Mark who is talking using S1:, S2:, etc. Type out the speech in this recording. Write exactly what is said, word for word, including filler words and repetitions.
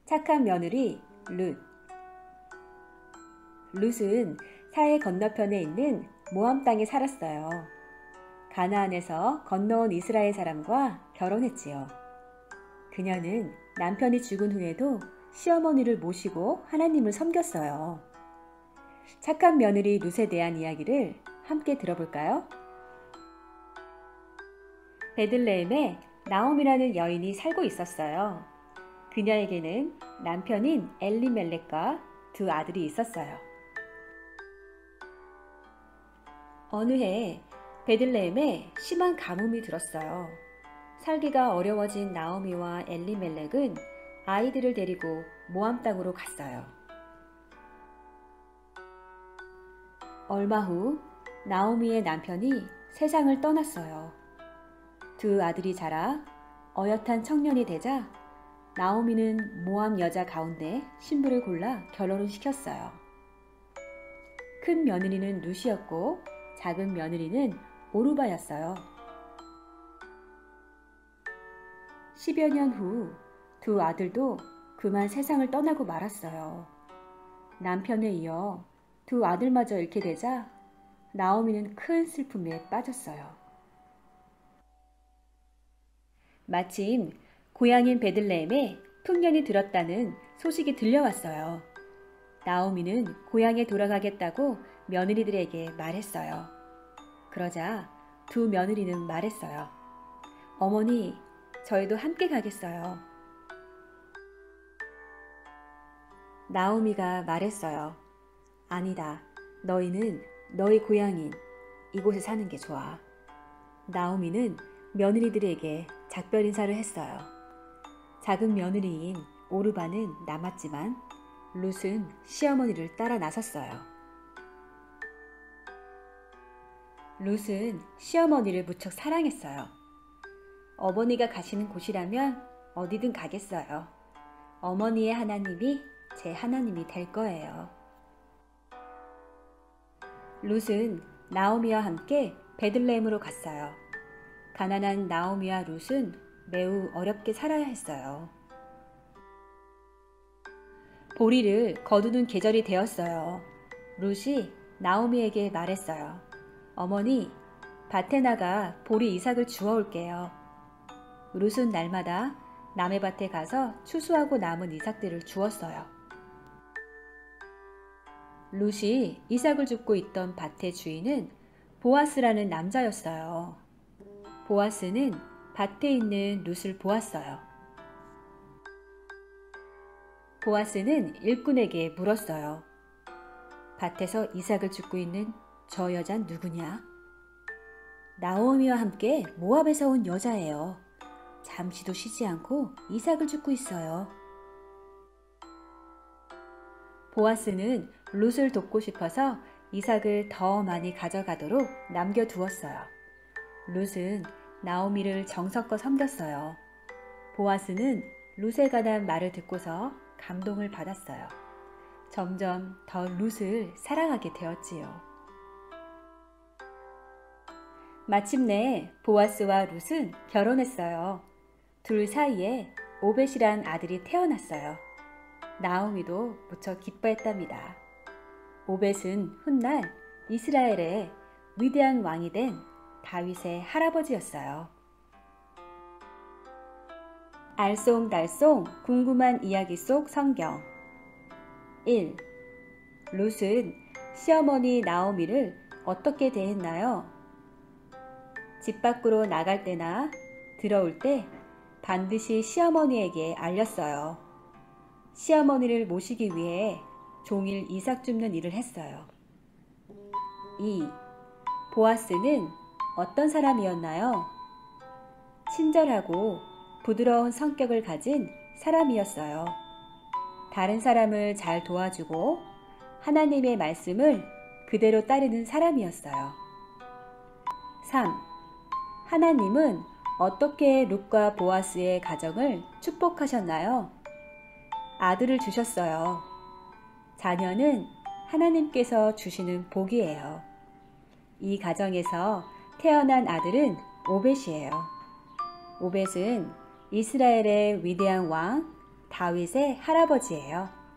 S1: 착한 며느리 룻. 룻은 사해 건너편에 있는 모함 땅에 살았어요. 가나안에서 건너온 이스라엘 사람과 결혼했지요. 그녀는 남편이 죽은 후에도 시어머니를 모시고 하나님을 섬겼어요. 착한 며느리 룻에 대한 이야기를 함께 들어볼까요? 베들레헴에 나옴이라는 여인이 살고 있었어요. 그녀에게는 남편인 엘리멜렉과 두 아들이 있었어요. 어느 해 베들레헴에 심한 가뭄이 들었어요. 살기가 어려워진 나오미와 엘리멜렉은 아이들을 데리고 모함 땅으로 갔어요. 얼마 후 나오미의 남편이 세상을 떠났어요. 두 아들이 자라 어엿한 청년이 되자 나오미는 모함 여자 가운데 신부를 골라 결혼을 시켰어요. 큰 며느리는 룻이었고 작은 며느리는 오르바였어요. 십여 년 후 두 아들도 그만 세상을 떠나고 말았어요. 남편에 이어 두 아들마저 잃게 되자 나오미는 큰 슬픔에 빠졌어요. 마침 고향인 베들레헴에 풍년이 들었다는 소식이 들려왔어요. 나오미는 고향에 돌아가겠다고 며느리들에게 말했어요. 그러자 두 며느리는 말했어요. 어머니, 저희도 함께 가겠어요. 나오미가 말했어요. 아니다. 너희는 너희 고향인 이곳에 사는 게 좋아. 나오미는 며느리들에게 작별 인사를 했어요. 작은 며느리인 오르바는 남았지만 룻은 시어머니를 따라 나섰어요. 룻은 시어머니를 무척 사랑했어요. 어머니가 가시는 곳이라면 어디든 가겠어요. 어머니의 하나님이 제 하나님이 될 거예요. 룻은 나오미와 함께 베들레헴으로 갔어요. 가난한 나오미와 룻은 매우 어렵게 살아야 했어요. 보리를 거두는 계절이 되었어요. 룻이 나오미에게 말했어요. 어머니, 밭에 나가 보리 이삭을 주워올게요. 룻은 날마다 남의 밭에 가서 추수하고 남은 이삭들을 주웠어요. 룻이 이삭을 줍고 있던 밭의 주인은 보아스라는 남자였어요. 보아스는 밭에 있는 룻을 보았어요. 보아스는 일꾼에게 물었어요. 밭에서 이삭을 줍고 있는 저 여잔 누구냐? 나오미와 함께 모압에서 온 여자예요. 잠시도 쉬지 않고 이삭을 줍고 있어요. 보아스는 룻을 돕고 싶어서 이삭을 더 많이 가져가도록 남겨두었어요. 룻은 나오미를 정성껏 섬겼어요. 보아스는 룻에 관한 말을 듣고서 감동을 받았어요. 점점 더 룻을 사랑하게 되었지요. 마침내 보아스와 룻은 결혼했어요. 둘 사이에 오벳이란 아들이 태어났어요. 나오미도 무척 기뻐했답니다. 오벳은 훗날 이스라엘의 위대한 왕이 된 다윗의 할아버지였어요. 알쏭달쏭 궁금한 이야기 속 성경. 일. 룻은 시어머니 나오미를 어떻게 대했나요? 집 밖으로 나갈 때나 들어올 때 반드시 시어머니에게 알렸어요. 시어머니를 모시기 위해 종일 이삭 줍는 일을 했어요. 이. 보아스는 어떤 사람이었나요? 친절하고 부드러운 성격을 가진 사람이었어요. 다른 사람을 잘 도와주고 하나님의 말씀을 그대로 따르는 사람이었어요. 삼. 하나님은 어떻게 룻과 보아스의 가정을 축복하셨나요? 아들을 주셨어요. 자녀는 하나님께서 주시는 복이에요. 이 가정에서 태어난 아들은 오벳이에요. 오벳은 이스라엘의 위대한 왕 다윗의 할아버지예요.